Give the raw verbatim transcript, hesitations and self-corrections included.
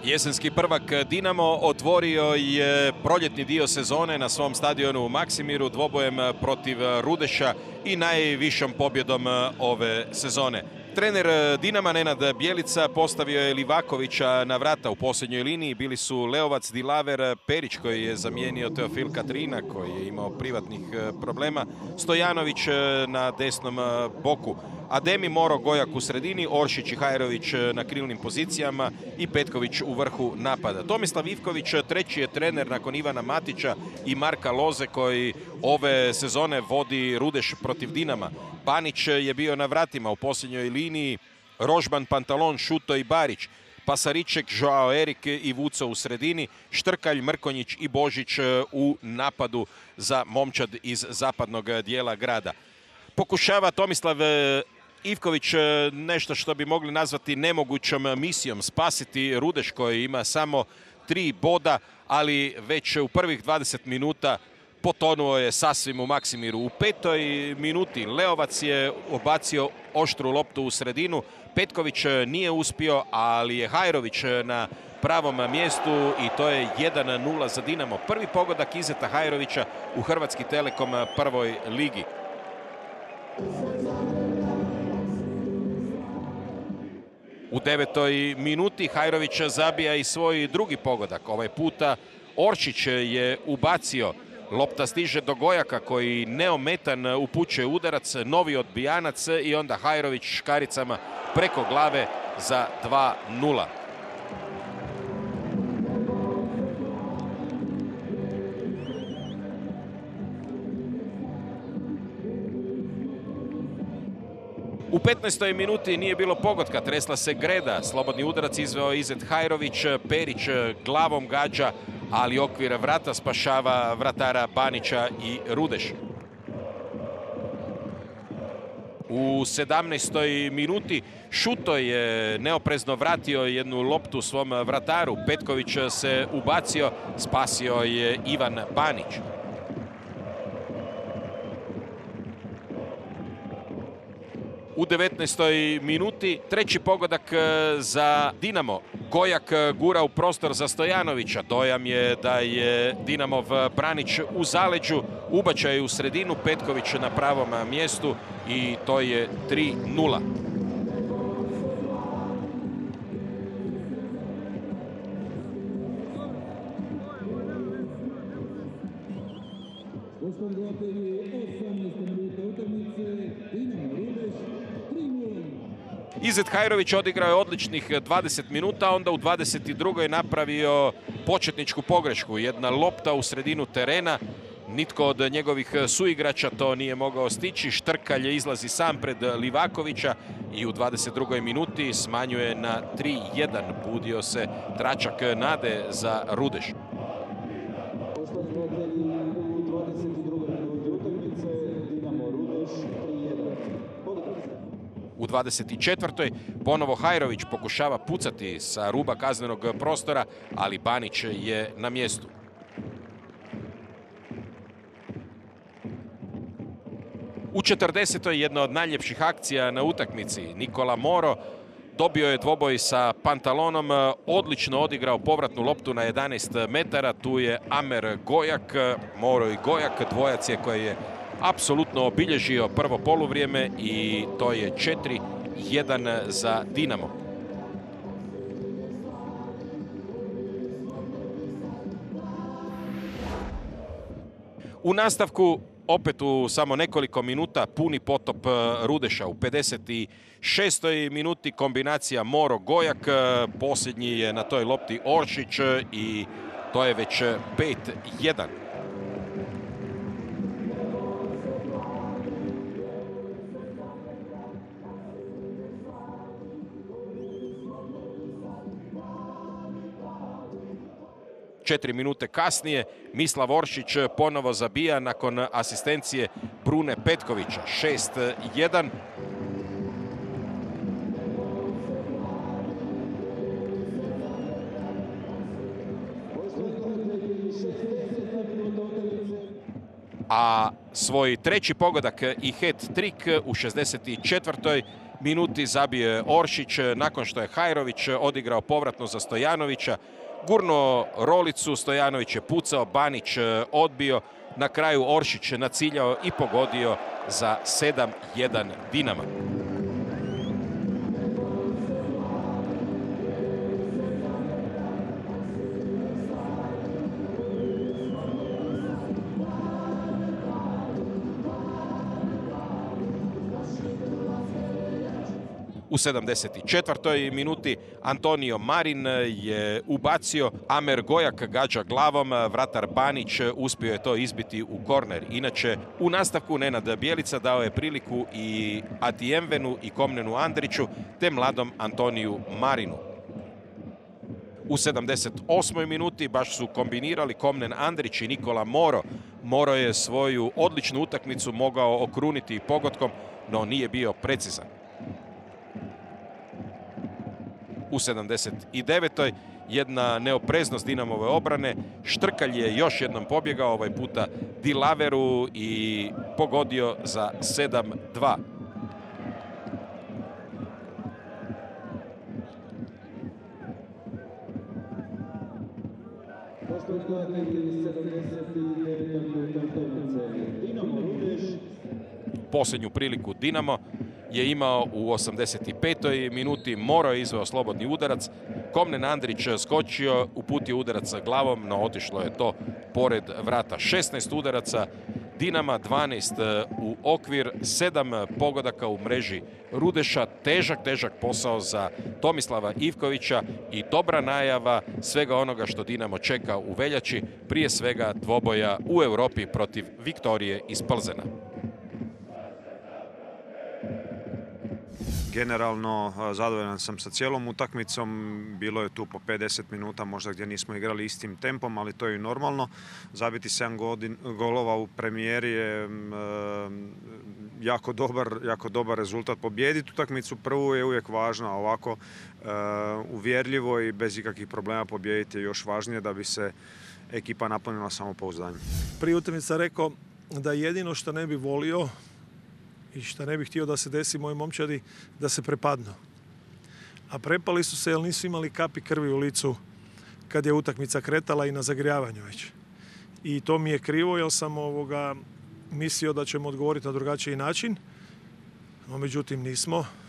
Jesenski prvak Dinamo otvorio je proljetni dio sezone na svom stadionu u Maksimiru dvobojem protiv Rudeša i najvišom pobjedom ove sezone. Trener Dinama Nenad Bjelica postavio je Livakovića na vrata u posljednjoj liniji. Bili su Leovac, Dilaver, Perić koji je zamijenio Teofil Katrina koji je imao privatnih problema, Stojanović na desnom boku, Ademi, Moro, Gojak u sredini, Oršić i Hajrović na krilnim pozicijama i Petković u vrhu napada. Tomislav Ivković treći je trener nakon Ivana Matića i Marka Loze koji ove sezone vodi Rudeš protiv Dinama. Banić je bio na vratima u posljednjoj liniji, Rožban, Pantalon, Šuto i Barić, Pasariček, Joao Erik i Vuco u sredini, Štrkalj, Mrkonjić i Božić u napadu za momčad iz zapadnog dijela grada. Pokušava Tomislav Ivković nešto što bi mogli nazvati nemogućom misijom, spasiti Rudeš koji ima samo tri boda, ali već u prvih dvadeset minuta potonuo je sasvim u Maksimiru. U petoj minuti Leovac je obacio oštru loptu u sredinu, Petković nije uspio, ali je Hajrović na pravom mjestu i to je jedan nula za Dinamo. Prvi pogodak Izeta Hajrovića u Hrvatski Telekom prvoj ligi. U devetoj minuti Hajrović zabija i svoj drugi pogodak. Ovaj puta Oršić je ubacio. Lopta stiže do Gojaka koji neometan upućuje udarac, novi odbijanac i onda Hajrović škaricama preko glave za dva nula. U petnaestoj minuti nije bilo pogotka, tresla se greda, slobodni udarac izveo Izet Hajrović, Perić glavom gađa, ali okvir vrata spašava vratara Banića i Rudeš. U sedamnaestoj minuti Šuto je neoprezno vratio jednu loptu svom vrataru, Petković se ubacio, spasio je Ivan Banić. U devetnaestoj minuti treći pogodak za Dinamo. Gojak gura u prostor za Stojanovića. Dojam je da je Dinamov branić u zaleđu, ubačaj u sredinu, Petković na pravom mjestu i to je tri nula. Izet Hajrović odigrao je odličnih dvadeset minuta, onda u dvadeset drugoj napravio početničku pogrešku. Jedna lopta u sredinu terena, nitko od njegovih suigrača to nije mogao stići. Štrkalj izlazi sam pred Livakovića i u dvadeset drugoj minuti smanjuje na tri jedan. Budio se tračak nade za Rudeš. U dvadeset četvrtoj ponovo Hajrović pokušava pucati sa ruba kaznenog prostora, ali Banić je na mjestu. U četrdesetoj jedna od najljepših akcija na utakmici. Nikola Moro dobio je dvoboj sa Pantalonom, odlično odigrao povratnu loptu na jedanaest metara. Tu je Amer Gojak, Moro i Gojak, dvojac je koji je apsolutno obilježio prvo poluvrijeme i to je četiri jedan za Dinamo. U nastavku, opet u samo nekoliko minuta, puni potop Rudeša. U pedeset šestoj minuti kombinacija Moro-Gojak, posljednji je na toj lopti Oršić i to je već pet jedan. Četiri minute kasnije Mislav Oršić ponovo zabija nakon asistencije Brune Petkovića. šest jedan. A svoj treći pogodak i hat-trick u šezdeset četvrtoj minuti zabio je Oršić nakon što je Hajrović odigrao povratno za Stojanovića. Gurno rolicu, Stojanović je pucao, Banić odbio. Na kraju Oršić naciljao i pogodio za sedam jedan Dinama. U sedamdeset četvrtoj minuti Antonio Marin je ubacio, Amer Gojak gađa glavom, vratar Banić uspio je to izbiti u korner. Inače, u nastavku Nenad Bjelica dao je priliku i Atijemvenu i Komnenu Andriću te mladom Antoniju Marinu. U sedamdeset osmoj minuti baš su kombinirali Komnen Andrić i Nikola Moro. Moro je svoju odličnu utakmicu mogao okruniti pogodkom, no nije bio precizan. U sedamdeset devetoj jedna neopreznost Dinamove obrane. Štrkalj je još jednom pobjegao, ovaj puta Dilaveru i pogodio za sedam dva. Posljednju priliku Dinamo je imao u osamdeset petoj minuti. Moro je izveo slobodni udarac. Komnen Andrić skočio, uputio udarac glavom, no otišlo je to pored vrata. šesnaest udaraca Dinama, dvanaest u okvir, sedam pogodaka u mreži Rudeša. Težak, težak posao za Tomislava Ivkovića i dobra najava svega onoga što Dinamo čeka u veljači, prije svega dvoboja u Europi protiv Viktorije iz Plzena. Generalno zadovoljan sam sa cijelom utakmicom, bilo je tu po pedeset minuta možda gdje nismo igrali istim tempom, ali to je i normalno. Zabiti sedam golova u premijeri je e, jako dobar, jako dobar rezultat. Pobijediti utakmicu prvu je uvijek važno, a ovako e, uvjerljivo i bez ikakvih problema pobijediti je još važnije da bi se ekipa napunila samopouzdanje. Prije utakmice sam rekao da jedino što ne bi volio i što ne bih htio da se desi moji momčadi, da se prepadnu. A prepali su se jer nisu imali kapi krvi u licu kad je utakmica kretala i na zagrijavanju već. I to mi je krivo jer sam ovoga mislio da ćemo odgovoriti na drugačiji način, no međutim nismo.